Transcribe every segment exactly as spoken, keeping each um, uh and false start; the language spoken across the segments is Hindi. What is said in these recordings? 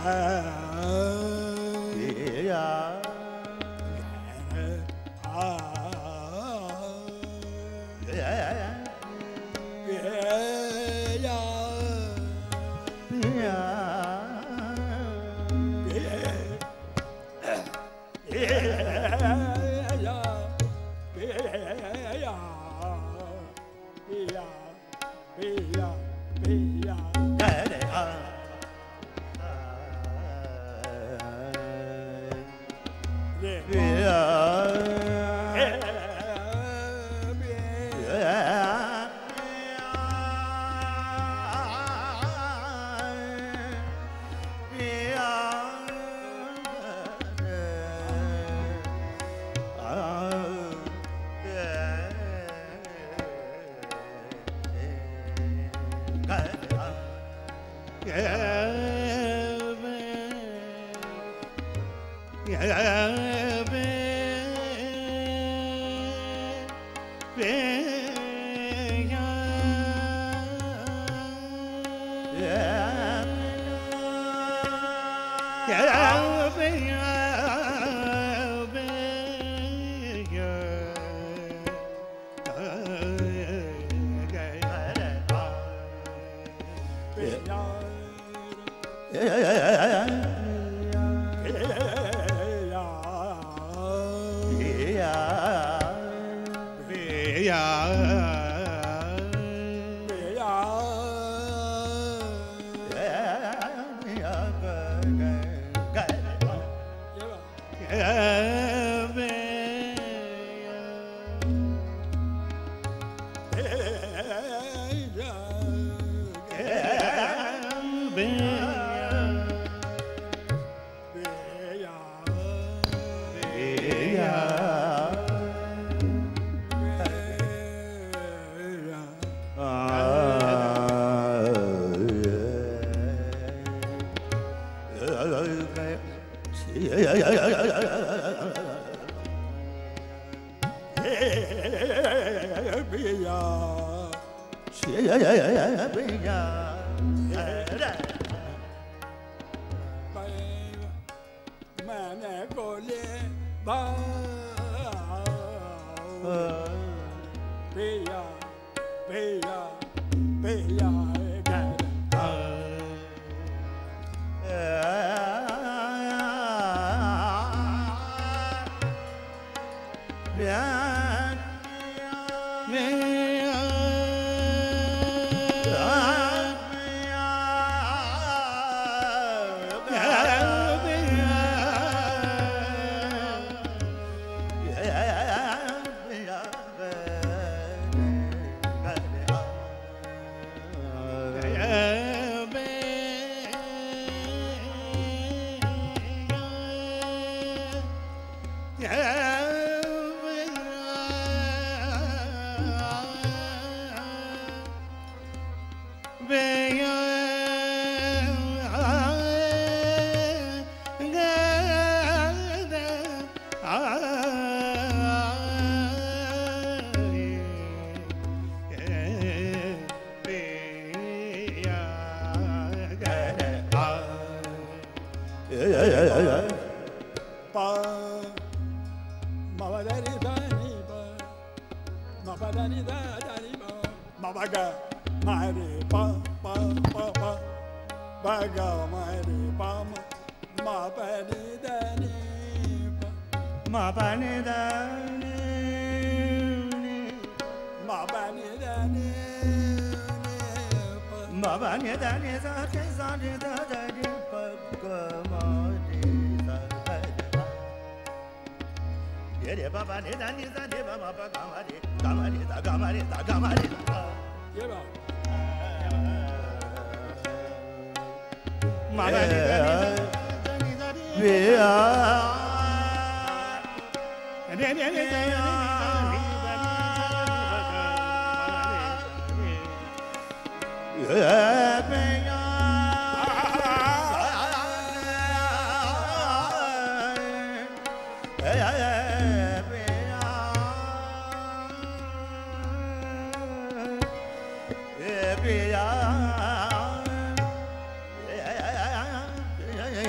Yeah.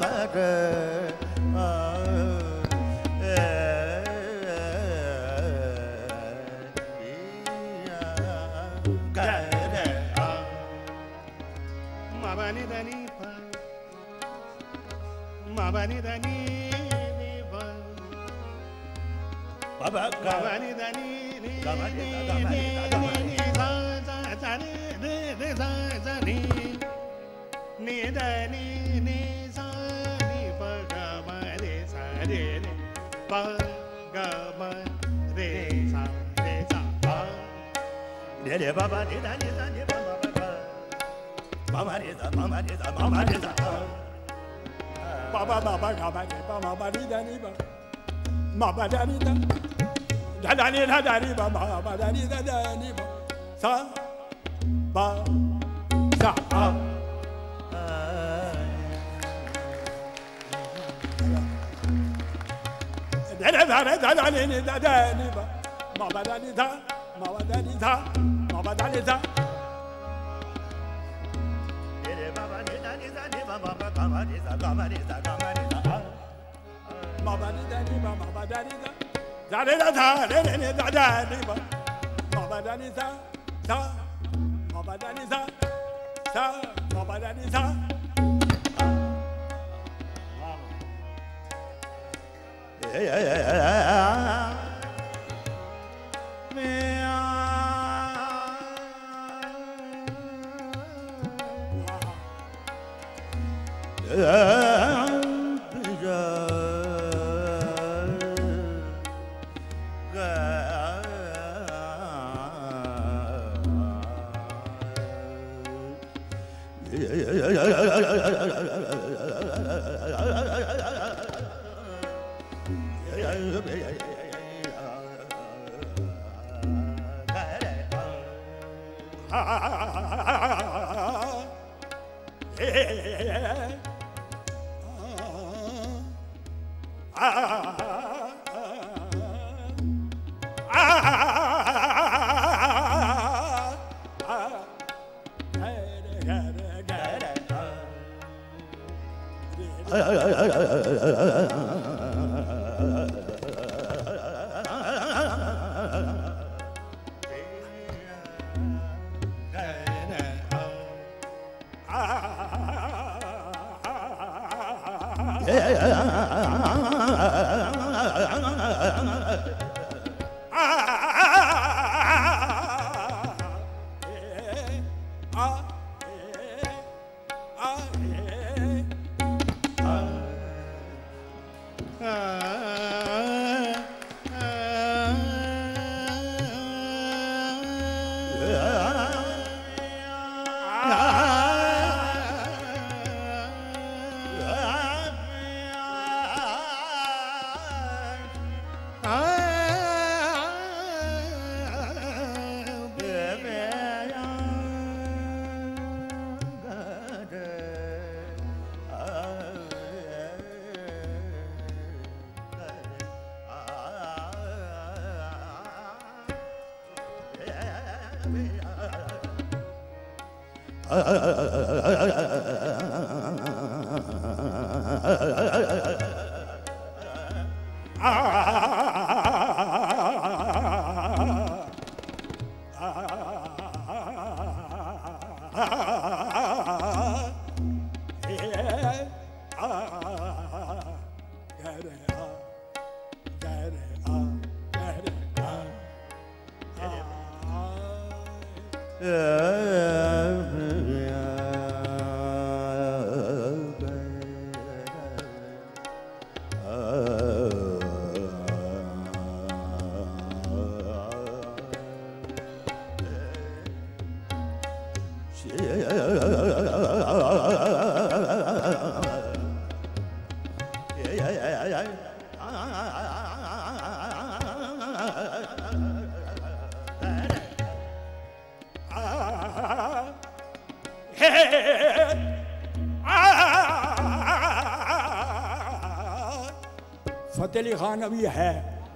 फतेह खान अभी है,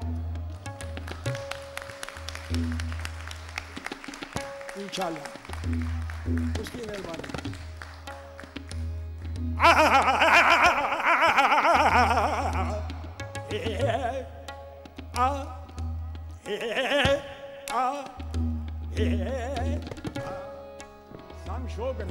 इंशाल्लाह उसकी मेहरबानी। Sam Shogun.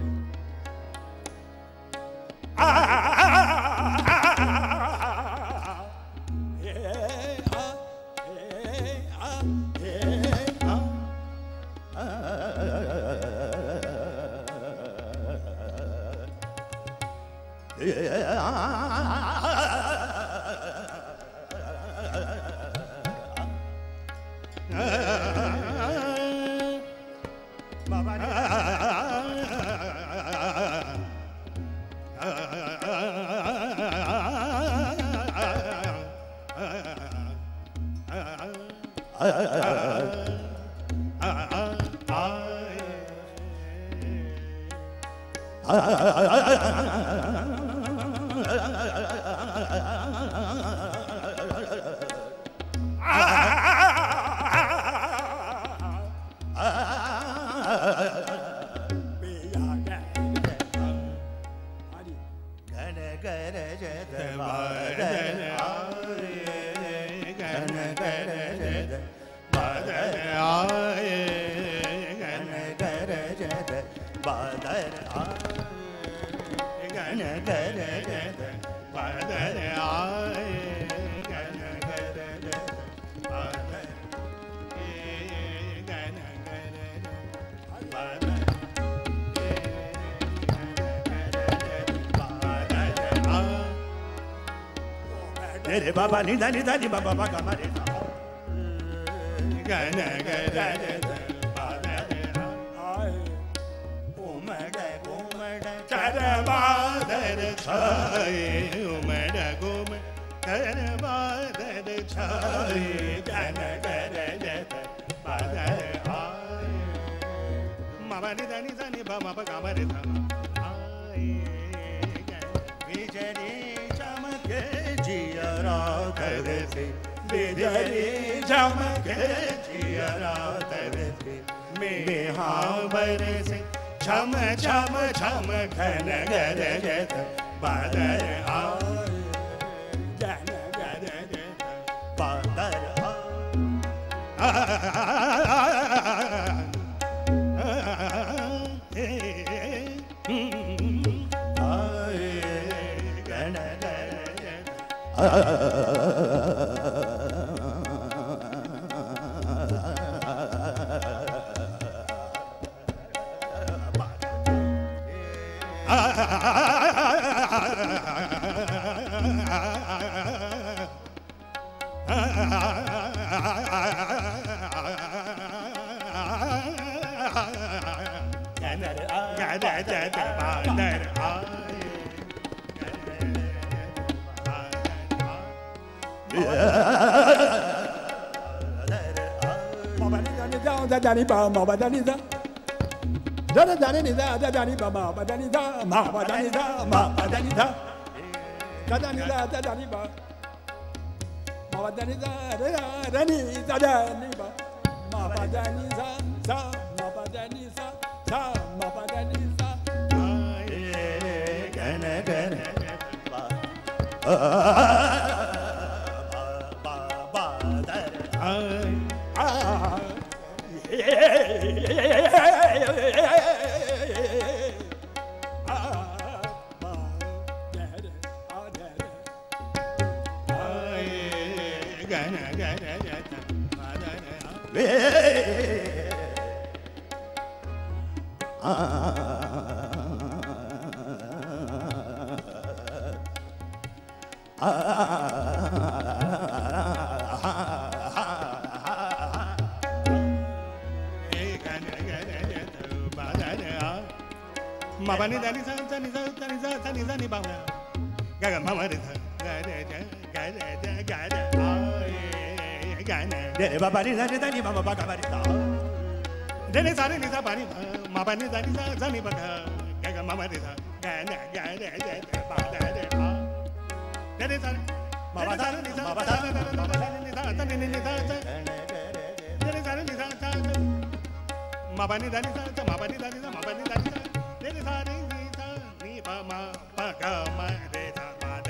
Baba ni da ni da ni baba baba mare sa ga na ga da da ba da ai o ma da go ma da cha da ba da da chai o ma da go ma da da ba da da chai ga na ga da da ba da ai ma ba ni da ni da ni ba ma ba ga mare sa ai ga bijari chamke तरसे बिजली चमके जियरा तरसे मेहावर से छम छम छम घन गर जत बादल आए घन गर जत बादल Dani ba ma ba dani da dani dani da da dani ba ma ba dani da ma ba dani da ma ba dani da da dani da da dani ba ma ba dani da da dani da dani ba ma ba dani da da ma ba dani da da ma ba dani da gana gana ba ba ba da ai Mabani dani sa dani sa dani sa dani sa ni bang ga ga mama de ga de ga de ga de ai ga ne de baba ni dani dani mama ba ga ba de de ne sa ni sa ba ni mama ni dani sa sa ni ba ga ga mama de ga ne ga de de ba de de de ne sa mama sa ni sa mama sa mama ni sa sa ni ni sa de ne sa ni sa sa mama ni dani sa mama ni dani sa mama ni dani sa Ni sa ni ni sa ni ba ma ba ga ma de sa ba da de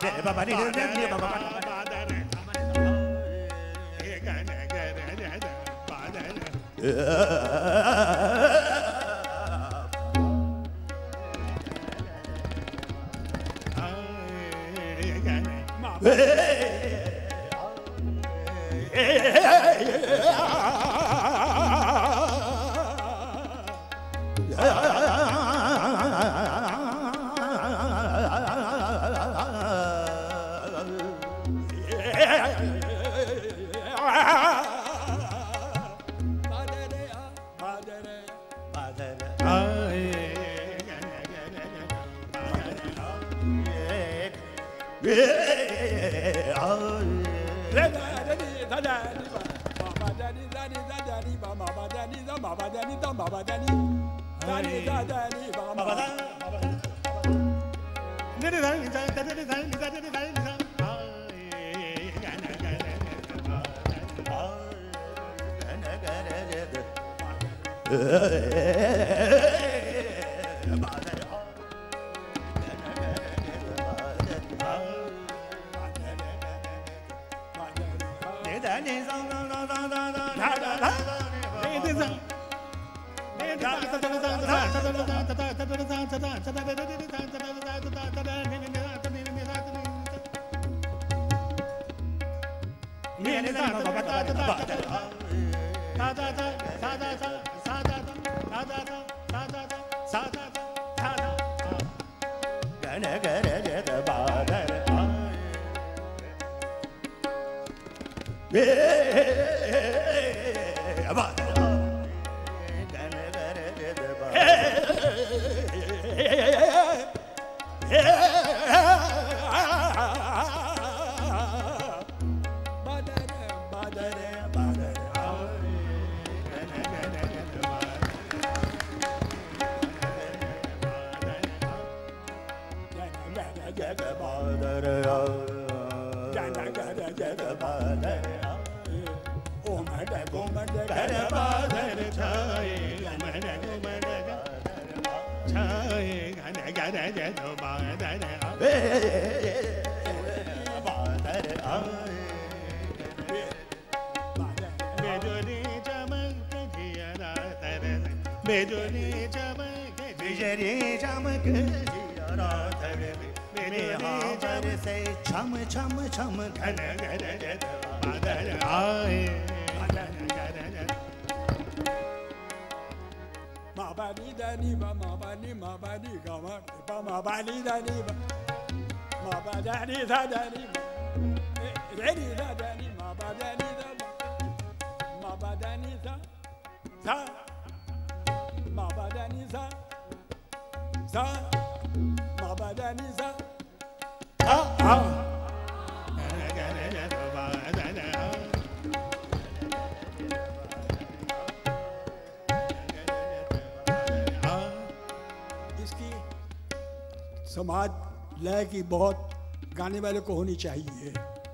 समाज लय की बहुत गाने वाले को होनी चाहिए,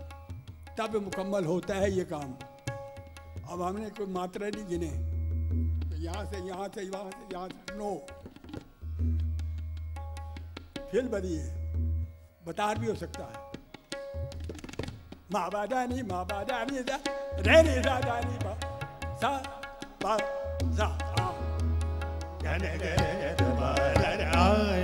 तब मुकम्मल होता है ये काम। अब हमने कोई मात्रा नहीं गिने, तो यहाँ से यहाँ से यहाँ से यहाँ से नो फिर बदिए बतार भी हो सकता है। माँ बादानी माँ बादानी सा रे रे सा दानी बा सा बा सा आ गाने गाने बा आए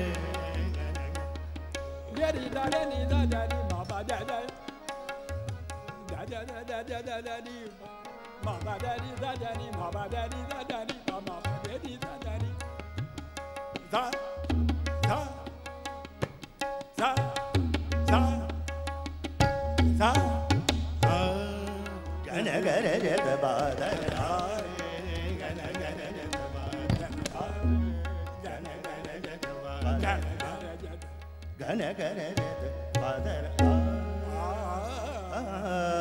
Daddy, daddy, daddy, daddy, mama, daddy, daddy, daddy, daddy, daddy, mama, daddy, daddy, mama, daddy, daddy, mama, daddy, daddy, da, da, da, da, da, gana gana gana ba da, gana gana gana ba da, gana gana gana ba da. Gana gana gana, father. Ah.